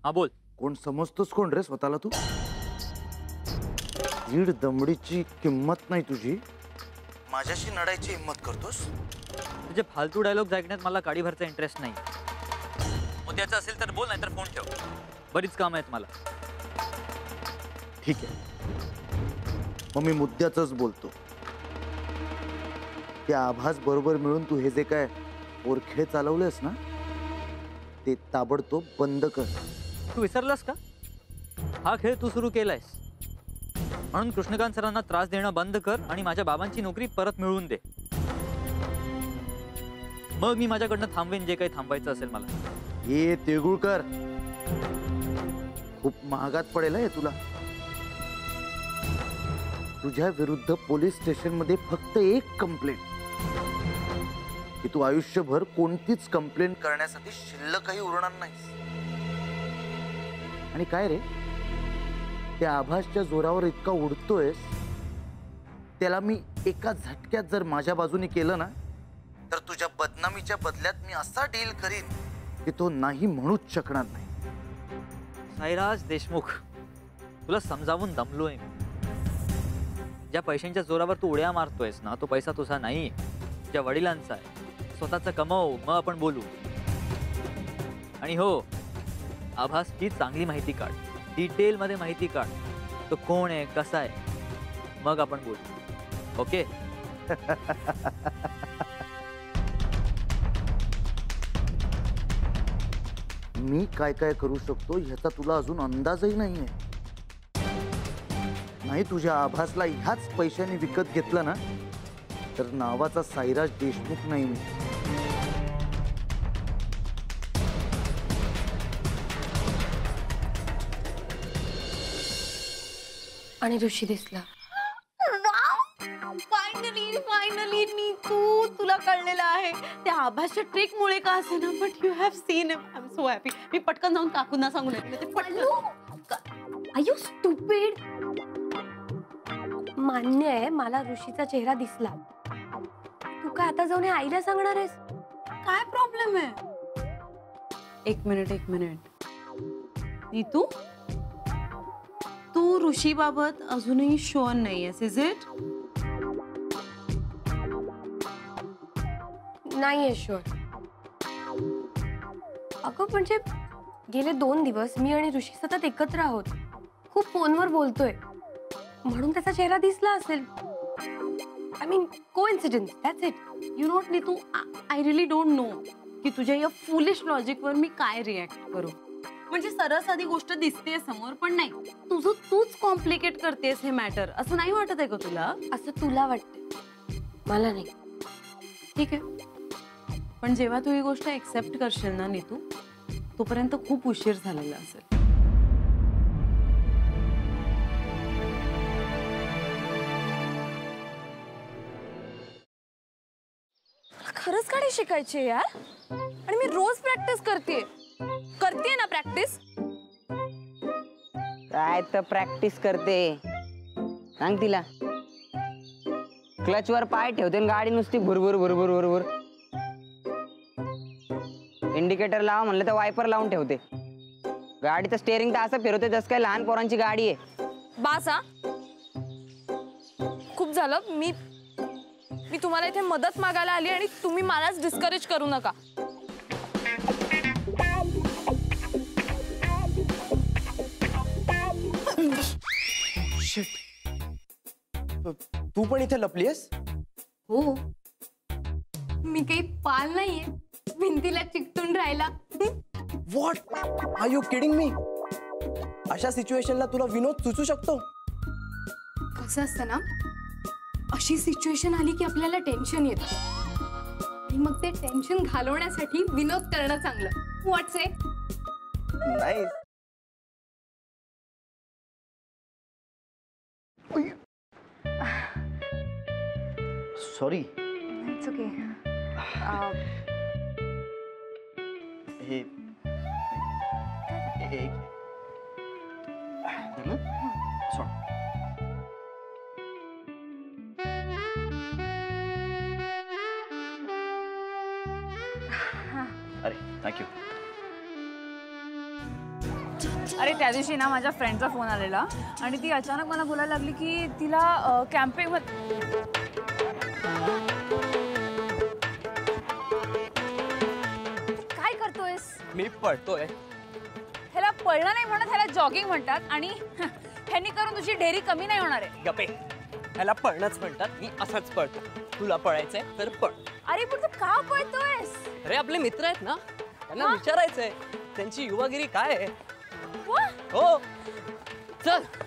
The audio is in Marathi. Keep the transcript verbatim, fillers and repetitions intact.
हा बोल. कोण समजतोस कोण रे स्वतःला तू? दीड दमडीची किंमत नाही तुझी, माझ्याशी लढायची हिम्मत करतोस? तुझे फालतू डायलॉग ऐकण्यात मला काडीभरचा इंटरेस्ट नाही. उद्याचं असेल तर बोल, नाहीतर फोन ठेव. बरीच काम आहेत मला. ठीक आहे, मग मी मुद्द्याचंच बोलतो. त्या आभास बरोबर मिळून तू हे जे काय ओरखेळे चालवलेस ना, ते ताबडतोब बंद कर. तू विसरलास का? हा खेळ तू सुरू केलायस, म्हणून कृष्णकांत सरांना त्रास देणं बंद कर आणि माझ्या बाबांची नोकरी परत मिळवून दे. मग मी माझ्याकडनं थांबवेन जे काही थांबवायचं असेल मला. ये तिळगुळकर, खूप महागात पडेल हे तुला. तुझ्या विरुद्ध पोलीस स्टेशन मध्ये फक्त एक कंप्लेंट, की तू आयुष्यभर कोणतीच कंप्लेंट करण्यासाठी शिल्लकही उरणार नाहीस. आणि काय रे, त्या आभासच्या जोरावर इतका उडतोयस, त्याला मी एका झटक्यात जर माझ्या बाजूने केलं ना, तर तुझ्या बदनामीच्या बदल्यात मी असा डील करीन की तो नाही म्हणूच शकणार नाही. साईराज देशमुख, तुला समजावून दमलोय मी. ज्या पैशांच्या जोरावर तू उड्या मारतोयस ना, तो पैसा तुझा नाही, ज्या वडिलांचा आहे. स्वतःचा कमव, मग आपण बोलू. आणि हो, आभासची चांगली माहिती काढ, डिटेल मध्ये माहिती काढ. तो कोण आहे, कसा आहे, मग आपण बोलू. ओके? मी काय काय करू शकतो ह्याचा तुला अजून अंदाजही नाहीये. नाही तुझ्या आभासला ह्याच पैशाने विकत घेतलं ना, तर नावाचा साईराज देशमुख नाही मी. आणि ऋषी दिसला. फायनली फायनली नीतू, तुला कळलेलं आहे त्या आभासच्या ट्रिक मुळे का असे ना, but you have seen him. I am so happy. मी पटकन जाऊन काकूंना सांगून येते. ते पटकन. Are you stupid? मान्य आहे मला ऋषीचा चेहरा दिसला. तू काय आता जाऊन आईला सांगणार आहेस? काय प्रॉब्लेम आहे? एक मिनिट एक मिनिट नीतू, तू ऋषी बाबत अजूनही शुअर नाहीयेस, इज इट? नाहीये शुअर. अगं म्हणजे गेले दोन दिवस मी आणि ऋषी सतत एकत्र आहोत, खूप फोनवर बोलतोय, म्हणून त्याचा चेहरा दिसला असेल. I mean coincidence, that's it. You note Neetu, I really don't know की तुझ्या या फुलिश लॉजिकवर मी काय रिॲक्ट करू. म्हणजे सरळ साधी गोष्ट दिसते समोर, पण नाही, तुझं तूच कॉम्प्लिकेट करतेस हे मॅटर. असं नाही वाटत आहे का तुला? असं तुला वाटतं, मला नाही. ठीक आहे, पण जेव्हा तू ही गोष्ट एक्सेप्ट करशील ना नीतू, तोपर्यंत खूप उशीर झालेला असेल. खरंच गाडी शिकायची यार, आणि मी रोज प्रॅक्टिस करते करते ना प्रॅक्टिस. काय तर प्रॅक्टिस करते, सांग तिला. क्लच वर पाय ठेवते आणि गाडी नुसती भुरभुर भुरभुर भुरभुर. इंडिकेटर लावा म्हणलं तर वायपर लावून ठेवते. गाडीचं स्टेअरिंग तर असं फिरवते जसं काय लहान पोरांची गाडी आहे. बासा, खूप झालं. मी मी तुम्हाला इथे मदत मागायला आली आणि तुम्ही मलाच डिस्करेज करू नका. तू पण इथे लपलीयस? हो, मी काही पाल नाहीये भिंतीला चिकटून राहिला. What are you kidding me? अशा सिच्युएशनला तुला विनोद सुचू शकतो? कसं असतं ना, अशी सिच्युएशन आली की आपल्याला टेन्शन येतं, आणि मग ते टेन्शन घालवण्यासाठी विनोद करणं चांगलं. What's it? Nice. Sorry. It's okay. हे एक सॉरी. अरे थँक्यू. अरे त्या दिवशी ना माझ्या फ्रेंडचा फोन आलेला आणि ती अचानक मला बोलायला लागली की तिला कॅम्पिंग काय करतोयस? मी पळतोय. ह्याला पळणं नाही म्हणत, ह्याला जॉगिंग म्हणतात आणि ह्यांनी करून तुझी डेअरी कमी नाही होणार आहे. गपे, ह्याला पळणंच म्हणतात. मी असंच पळतो. तुला पळायचंय तर पळ. अरे पण तू का पळतोयस? अरे आपले मित्र आहेत ना, त्यांना विचारायचंय त्यांची युवागिरी काय आहे. वा, हो चल.